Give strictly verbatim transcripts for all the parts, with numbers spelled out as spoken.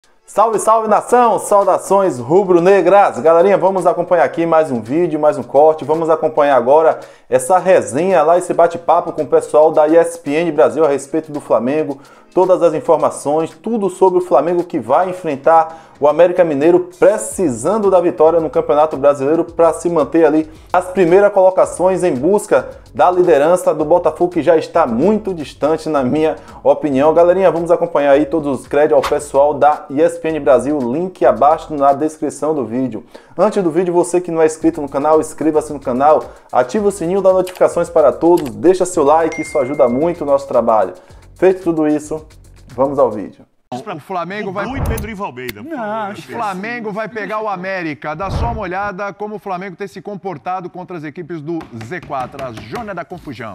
Salve, salve nação! Saudações rubro-negras! Galerinha, vamos acompanhar aqui mais um vídeo, mais um corte. Vamos acompanhar agora essa resenha lá, esse bate-papo com o pessoal da E S P N Brasil a respeito do Flamengo. Todas as informações, tudo sobre o Flamengo que vai enfrentar o América Mineiro, precisando da vitória no Campeonato Brasileiro para se manter ali as primeiras colocações em busca da liderança do Botafogo, que já está muito distante, na minha opinião. Galerinha, vamos acompanhar aí todos os créditos ao pessoal da E S P N Brasil, link abaixo na descrição do vídeo. Antes do vídeo, você que não é inscrito no canal, inscreva-se no canal, ative o sininho das notificações para todos, deixa seu like, isso ajuda muito o nosso trabalho. Feito tudo isso, vamos ao vídeo. O Flamengo vai... Muito Pedro Ivo Almeida. Não, o Flamengo vai pegar o América. Dá só uma olhada como o Flamengo tem se comportado contra as equipes do Z quatro, a Zona da Confusão.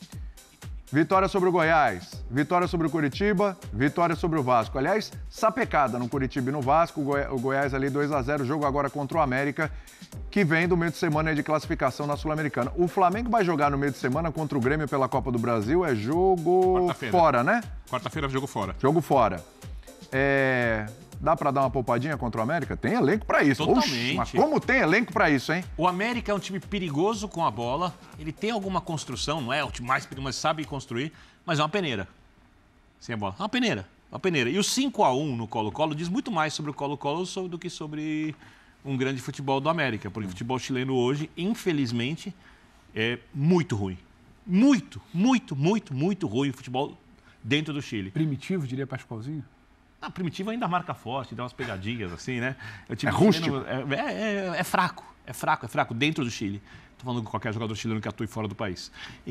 Vitória sobre o Goiás, vitória sobre o Curitiba, vitória sobre o Vasco. Aliás, sapecada no Curitiba e no Vasco, o, Goi... o Goiás ali dois a zero, jogo agora contra o América, que vem do meio de semana de classificação na Sul-Americana. O Flamengo vai jogar no meio de semana contra o Grêmio pela Copa do Brasil, é jogo fora, né? Quarta-feira, jogo fora. Jogo fora. É... Dá pra dar uma poupadinha contra o América? Tem elenco pra isso. Totalmente. Oxi, mas como tem elenco pra isso, hein? O América é um time perigoso com a bola. Ele tem alguma construção, não é o time mais perigoso, mas sabe construir, mas é uma peneira. Sem a bola. É uma peneira. Uma peneira. E o cinco a um no Colo-Colo diz muito mais sobre o Colo-Colo do que sobre um grande futebol do América. Porque o futebol chileno hoje, infelizmente, é muito ruim. Muito, muito, muito, muito ruim o futebol dentro do Chile. Primitivo, diria Pascoalzinho? A Primitivo ainda marca forte, dá umas pegadinhas assim, né? É rústico. É, é, é fraco, é fraco, é fraco dentro do Chile. Estou falando com qualquer jogador chileno que atue fora do país.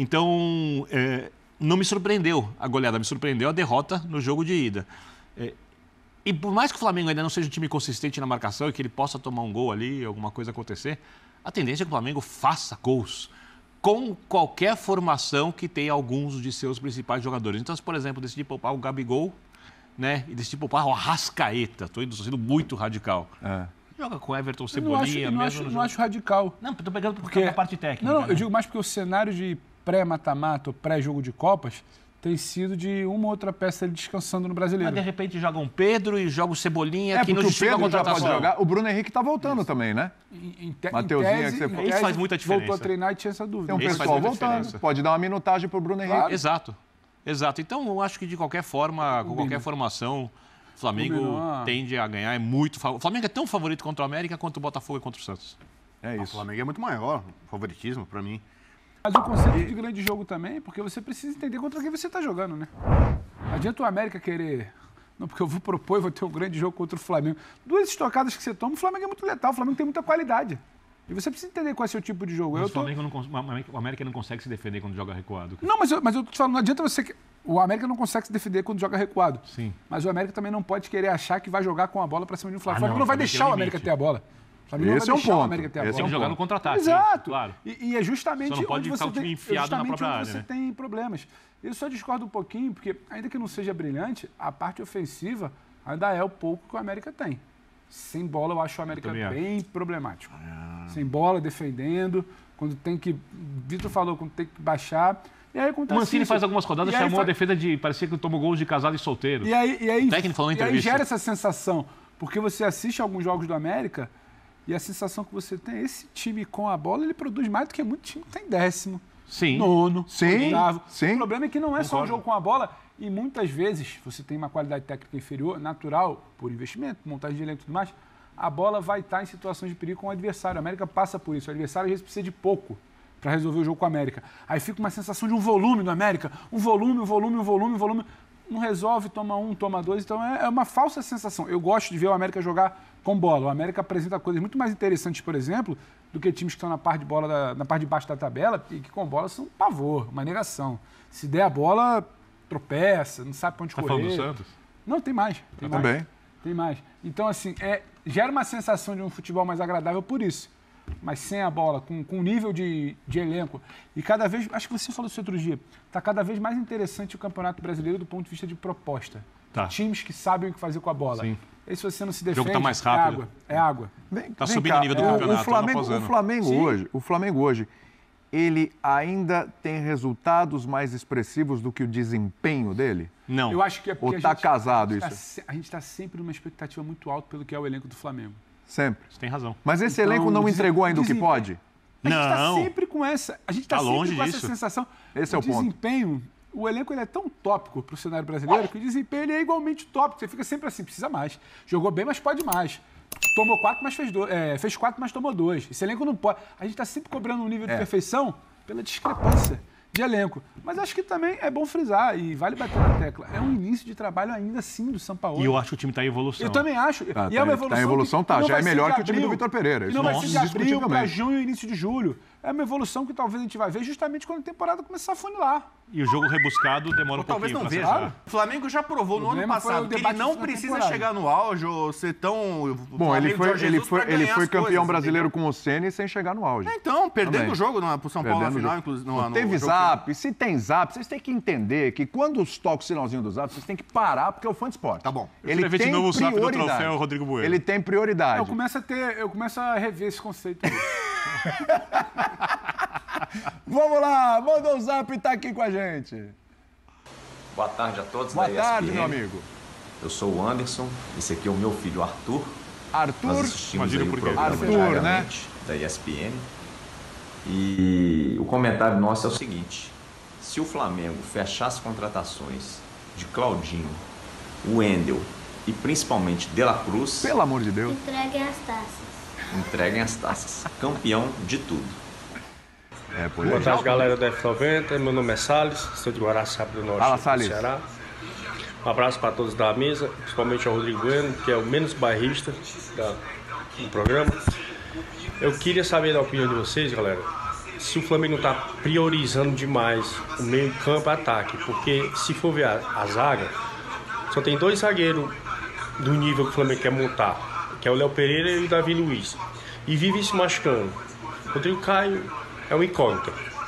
Então, é, não me surpreendeu a goleada, me surpreendeu a derrota no jogo de ida. É, e por mais que o Flamengo ainda não seja um time consistente na marcação e que ele possa tomar um gol ali, alguma coisa acontecer, a tendência é que o Flamengo faça gols com qualquer formação que tenha alguns de seus principais jogadores. Então, se, por exemplo, decidir poupar o Gabigol, né? E desse tipo, o Arrascaeta, estou sendo muito radical. É. Joga com Everton, Cebolinha, eu não acho, eu não mesmo. acho, não acho radical. Não, estou pegando porque a parte técnica. Não, não, né? eu digo mais porque o cenário de pré-mata-mata ou pré-jogo de Copas tem sido de uma ou outra peça ali descansando no Brasileiro. Mas de repente joga um Pedro e joga o Cebolinha, é, que não o Pedro já pode jogar. O Bruno Henrique está voltando Isso. também, né? Em, em te, Mateuzinho, em tese, que você Isso faz muita diferença. Voltou a treinar e tinha essa dúvida. Tem um Esse pessoal voltando. Diferença. Pode dar uma minutagem para o Bruno Henrique. Claro. Exato. Exato. Então, eu acho que de qualquer forma, com qualquer formação, o Flamengo tende a ganhar. É muito. O Flamengo é tão favorito contra o América quanto o Botafogo é contra o Santos. É isso. O Flamengo é muito maior, favoritismo para mim. Mas o conceito de grande jogo também, porque você precisa entender contra quem você está jogando, né? Não adianta o América querer... Não, porque eu vou propor e vou ter um grande jogo contra o Flamengo. Duas estocadas que você toma, o Flamengo é muito letal, o Flamengo tem muita qualidade. E você precisa entender qual é o seu tipo de jogo. Mas eu o, tô... Flamengo não, o América não consegue se defender quando joga recuado. Não, mas eu, mas eu tô falando, não adianta você... O América não consegue se defender quando joga recuado. Sim. Mas o América também não pode querer achar que vai jogar com a bola para cima de um Flamengo. Ah, o Flamengo não vai deixar o América ter a bola. Esse é um ponto. Esse é um jogar no contra-ataque. Exato. Claro. E, e é justamente só não pode onde ficar você o time tem, enfiado na própria onde área, você né? tem problemas. Eu só discordo um pouquinho, porque ainda que não seja brilhante, a parte ofensiva ainda é o pouco que o América tem. Sem bola, eu acho o América bem acho. problemático. Ah. Sem bola, defendendo, quando tem que... Vitor falou, quando tem que baixar... E aí acontece o Mancini isso. faz algumas rodadas, chamou fa... a defesa de... Parecia que tomou gols de casado e solteiro. E aí, e aí, o técnico falou em e aí entrevista. gera essa sensação, porque você assiste alguns jogos do América e a sensação que você tem, esse time com a bola, ele produz mais do que muito time que tem décimo, Sim. nono, Sim. oitavo. Sim. O problema é que não é Concordo. só o jogo com a bola e muitas vezes você tem uma qualidade técnica inferior, natural, por investimento, montagem de elenco e tudo mais, a bola vai estar em situações de perigo com o adversário. A América passa por isso. O adversário às vezes precisa de pouco para resolver o jogo com a América. Aí fica uma sensação de um volume do América. Um volume, um volume, um volume, um volume. Não resolve, toma um, toma dois. Então é uma falsa sensação. Eu gosto de ver o América jogar com bola. O América apresenta coisas muito mais interessantes, por exemplo, do que times que estão na parte de bola, da, na parte de baixo da tabela e que com bola são um pavor, uma negação. Se der a bola, tropeça, não sabe para onde tá correr. Falando do Santos? Não, tem mais. Tem Eu mais. também. Tem mais. Então, assim, é, gera uma sensação de um futebol mais agradável por isso. Mas sem a bola, com, com nível de, de elenco. E cada vez, acho que você falou isso outro dia, está cada vez mais interessante o Campeonato Brasileiro do ponto de vista de proposta. Tá. Times que sabem o que fazer com a bola. Sim. E se você não se O jogo defende, tá mais rápido. É água. É água. Vem, Tá vem subindo cá, o nível do o, campeonato, O Flamengo, ano após ano. o Flamengo Sim. hoje, o Flamengo hoje, ele ainda tem resultados mais expressivos do que o desempenho dele? Não. Eu acho que é porque Ou tá a gente, casado a gente isso? Tá, a gente está sempre numa expectativa muito alta pelo que é o elenco do Flamengo. Sempre. Você tem razão. Mas esse Então, elenco não desen- entregou ainda o que desempenho- pode? A gente está Não. sempre com essa. A gente está Tá sempre longe com disso. essa sensação. Esse é o ponto. desempenho. O elenco ele é tão tópico para o cenário brasileiro que o desempenho ele é igualmente tópico. Você fica sempre assim, precisa mais. Jogou bem, mas pode mais. Tomou quatro, mas fez dois. É, fez quatro, mas tomou dois. Esse elenco não pode. A gente está sempre cobrando um nível de É. perfeição pela discrepância de elenco. Mas acho que também é bom frisar e vale bater na tecla. É um início de trabalho ainda assim do Sampaoli. E eu acho que o time está em evolução. Eu também acho. Tá, e tá é uma em- evolução. tá em evolução, que tá. não Já vai é ser melhor de que o time do abril, Vitor Pereira, que isso não vai não, ser de abril para indiscutivelmente. junho e início de julho. É uma evolução que talvez a gente vai ver justamente quando a temporada começar a funilar. E o jogo rebuscado demora Ou um talvez pouquinho não pra veja. acertar. O Flamengo já provou no ano problema foi passado o que ele debate não da precisa temporada. chegar no auge ou ser tão. Bom, ele foi, ele foi, ele foi campeão brasileiro brasileiro com o Ceni sem chegar no auge. Então, perdendo Também. o jogo na, pro São Paulo na Perdendo o final, jogo. inclusive. No, Não no teve jogo zap, se tem zap, vocês têm que entender que quando toca o sinalzinho do zap, vocês têm que parar, porque é o fã de esporte. Tá bom. Ele queria ver de tem novo o zap do prioridade. troféu Rodrigo Bueno. Ele tem prioridade. Eu começo a ter, eu começo a rever esse conceito. Vamos lá, manda o zap e tá aqui com a gente. Boa tarde a todos Boa da tarde, E S P N. meu amigo. Eu sou o Anderson, esse aqui é o meu filho Arthur. Nós Arthur, assistimos aí imagina o por quê. programa Arthur, diariamente da E S P N. E o comentário nosso é o seguinte: se o Flamengo fechar as contratações de Claudinho, Wendel e principalmente De La Cruz, pelo amor de Deus. Entreguem as taças. entreguem as taças. Campeão de tudo. É, por Boa aí. tarde, galera da F noventa. Meu nome é Salles, sou de Guaraçaba do Norte, Fala, do Salles. Ceará. Um abraço para todos da mesa, principalmente ao Rodrigo Bueno, que é o menos bairrista da, do programa. Eu queria saber da opinião de vocês, galera, se o Flamengo está priorizando demais o meio campo e ataque, porque se for ver a, a zaga, só tem dois zagueiros do nível que o Flamengo quer montar, que é o Léo Pereira e o Davi Luiz, e vive se machucando. O Rodrigo Caio é um incógnita.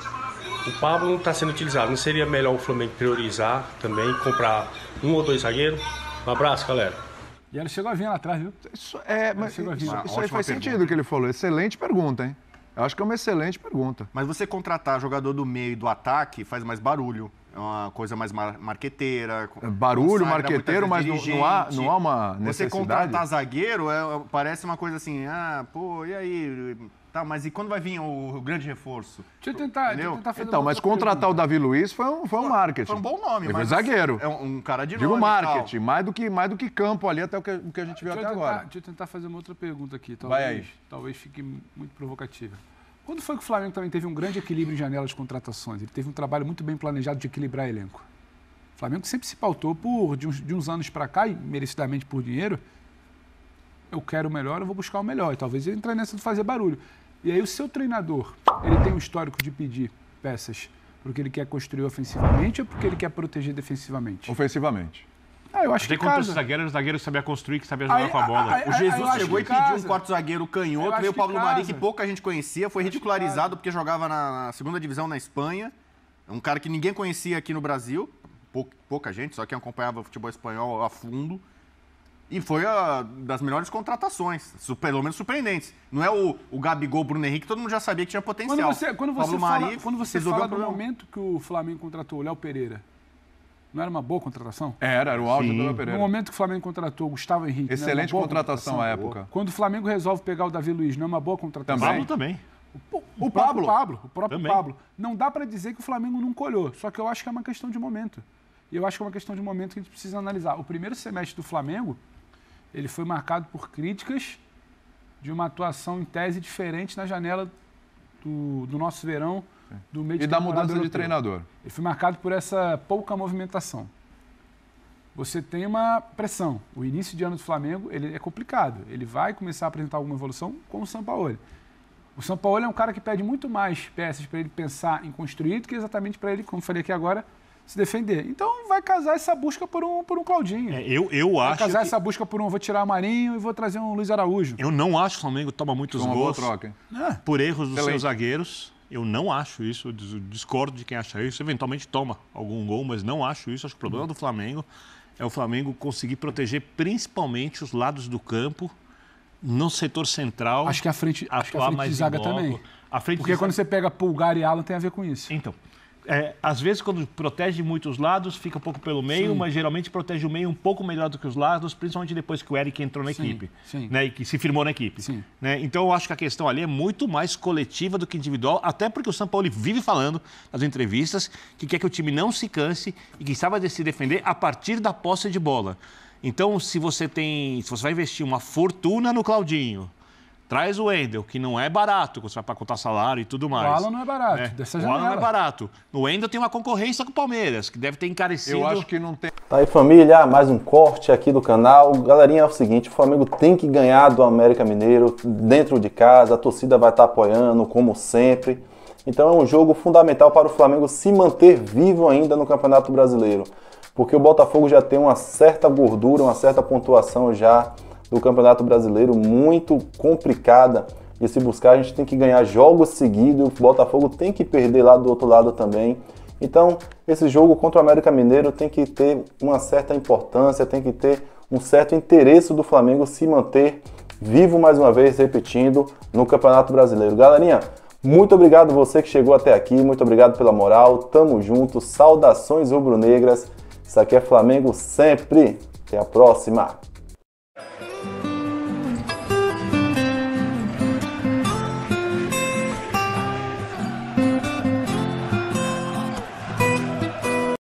O Pablo não está sendo utilizado. Não seria melhor o Flamengo priorizar também, comprar um ou dois zagueiros? Um abraço, galera. E ela chegou a vir lá atrás, viu? Isso, é, mas, chegou aqui. isso, Uma isso aí ótima faz pergunta. sentido o que ele falou. Excelente pergunta, hein? Eu acho que é uma excelente pergunta. Mas você contratar jogador do meio e do ataque faz mais barulho. É uma coisa mais mar marqueteira. Barulho, consagra marqueteiro, mas muitas não, vezes não, há, dirigente. não há uma Você necessidade. contratar zagueiro é, parece uma coisa assim, ah, pô, e aí? Tá, mas e quando vai vir o, o grande reforço? Deixa eu tentar, deixa eu Entendeu? tentar fazer Então, uma mas outra contratar o pergunta. Davi Luiz foi um, foi um marketing. Foi um bom nome, Ele foi mas zagueiro. é um, um cara de Digo nome e tal. marketing, mais do, que, mais do que campo ali, até o que, o que a gente viu Deixa até eu, tentar, agora. deixa eu tentar fazer uma outra pergunta aqui. Vai Talvez, aí. talvez fique muito provocativa. Quando foi que o Flamengo também teve um grande equilíbrio em janela de contratações? Ele teve um trabalho muito bem planejado de equilibrar elenco. O Flamengo sempre se pautou por, de uns, de uns anos para cá, e merecidamente por dinheiro, eu quero o melhor, eu vou buscar o melhor. E talvez ele entre nessa de fazer barulho. E aí o seu treinador, ele tem um histórico de pedir peças porque ele quer construir ofensivamente ou porque ele quer proteger defensivamente? Ofensivamente. Ah, eu acho Até que quando casa. o zagueiro, o zagueiro sabia construir, que sabia jogar Aí, com a bola. aí, O Jesus eu acho chegou que e pediu casa. um quarto zagueiro Eu canhoto, acho veio o que Pablo Mari, casa. que pouca gente conhecia, foi Acho que ridicularizado porque jogava na, na segunda divisão na Espanha. Um cara que ninguém conhecia aqui no Brasil, pou, pouca gente, só quem acompanhava o futebol espanhol a fundo. E foi a das melhores contratações, su- pelo menos surpreendentes. Não é o, o Gabigol, o Bruno Henrique, todo mundo já sabia que tinha potencial. Quando você, quando você Pablo fala, Mari quando você resolveu fala o do problema. momento que o Flamengo contratou o Léo Pereira, não era uma boa contratação? Era, era o auge do Léo No Pereira. momento que o Flamengo contratou o Gustavo Henrique, não era uma Excelente boa contratação à época. Quando o Flamengo resolve pegar o Davi Luiz, não é uma boa contratação? Pablo também. O, O próprio Pablo. Pablo, o próprio Também. Pablo. Não dá para dizer que o Flamengo nunca olhou, só que eu acho que é uma questão de momento. E eu acho que é uma questão de momento que a gente precisa analisar. O primeiro semestre do Flamengo, ele foi marcado por críticas de uma atuação em tese diferente na janela do, do nosso verão, do meio de E da temporada mudança de europeu. treinador. Ele foi marcado por essa pouca movimentação. Você tem uma pressão. O início de ano do Flamengo ele é complicado. Ele vai começar a apresentar alguma evolução com o Sampaoli. O Sampaoli é um cara que pede muito mais peças para ele pensar em construir do que exatamente para ele, como falei aqui agora, se defender. Então vai casar essa busca por um, por um Claudinho. É, eu, eu vai acho casar que- essa busca por um, vou tirar o Marinho e vou trazer um Luiz Araújo. Eu não acho que o Flamengo toma muitos Foi uma boa gols troca, hein? por erros dos Excelente. seus zagueiros. Eu não acho isso, eu dis- discordo de quem acha isso. Eventualmente toma algum gol, mas não acho isso. Acho que o problema do Flamengo é o Flamengo conseguir proteger principalmente os lados do campo, no setor central. Acho que a frente, acho que a atuar frente mais de em zaga bloco. também. A frente Porque de... quando você pega Pulgar e Alan tem a ver com isso. Então, é, às vezes quando protege muito os lados, fica um pouco pelo meio, sim, mas geralmente protege o meio um pouco melhor do que os lados, principalmente depois que o Eric entrou na sim, equipe, sim. né, e que se firmou na equipe. Sim. Né? Então eu acho que a questão ali é muito mais coletiva do que individual, até porque o Sampaoli vive falando nas entrevistas que quer que o time não se canse e que saiba se defender a partir da posse de bola. Então, se você tem, se você vai investir uma fortuna no Claudinho, traz o Wendel, que não é barato, você vai para contar salário e tudo mais. O Alan não é barato, né? dessa O janela. Alan não é barato. No Wendel tem uma concorrência com o Palmeiras, que deve ter encarecido. Eu acho que não tem... Tá aí, família, mais um corte aqui do canal. Galerinha, é o seguinte, o Flamengo tem que ganhar do América Mineiro dentro de casa, a torcida vai estar apoiando, como sempre. Então é um jogo fundamental para o Flamengo se manter vivo ainda no Campeonato Brasileiro, porque o Botafogo já tem uma certa gordura, uma certa pontuação já do Campeonato Brasileiro, muito complicada de se buscar. A gente tem que ganhar jogos seguidos, o Botafogo tem que perder lá do outro lado também. Então, esse jogo contra o América Mineiro tem que ter uma certa importância, tem que ter um certo interesse do Flamengo se manter vivo, mais uma vez, repetindo, no Campeonato Brasileiro. Galerinha, muito obrigado você que chegou até aqui, muito obrigado pela moral, tamo junto, saudações rubro-negras, isso aqui é Flamengo sempre, até a próxima!